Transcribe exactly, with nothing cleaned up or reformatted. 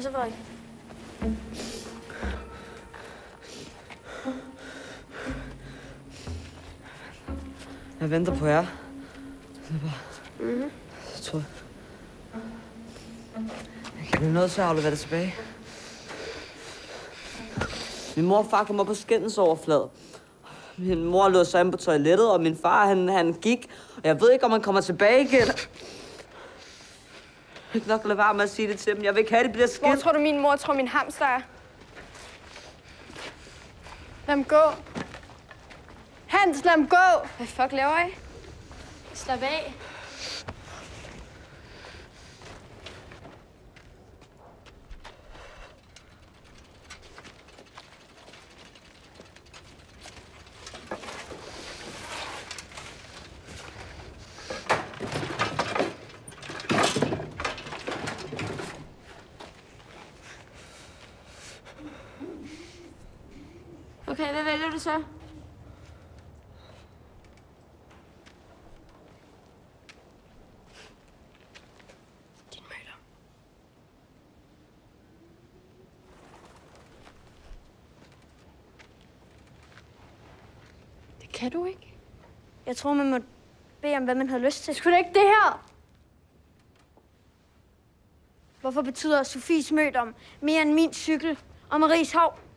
så, Frederik. Jeg venter på jer. Det er bare... Mhm. Jeg tror... Jeg bliver nødt til at aflevere det tilbage. Min mor og far kom op på skændens overflade. Min mor lå sig inde på toilettet, og min far, han, han gik. Og jeg ved ikke, om han kommer tilbage igen. Jeg kan ikke nok lade være med at sige det til dem. Jeg vil ikke have, at det bliver skidt. Hvor tror du, min mor tror, min hamster er? Lad dem gå. Hans, lad dem gå! Hvad fuck laver I? Slap af. Okay, hvad vælger du så? Din møder. Det kan du ikke. Jeg tror, man må bede om, hvad man har lyst til. Skulle det ikke det her? Hvorfor betyder Sofies mødom mere end min cykel og Maries hov?